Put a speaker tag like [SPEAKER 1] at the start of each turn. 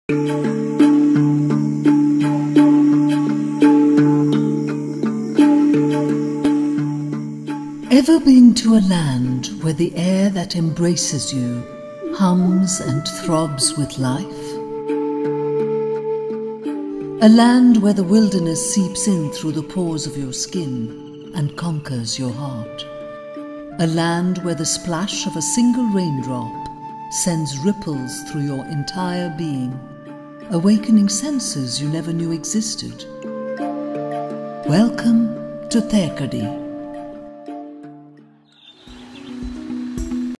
[SPEAKER 1] Ever been to a land where the air that embraces you hums and throbs with life? A land where the wilderness seeps in through the pores of your skin and conquers your heart. A land where the splash of a single raindrop sends ripples through your entire being, awakening senses you never knew existed. Welcome to Thekkady.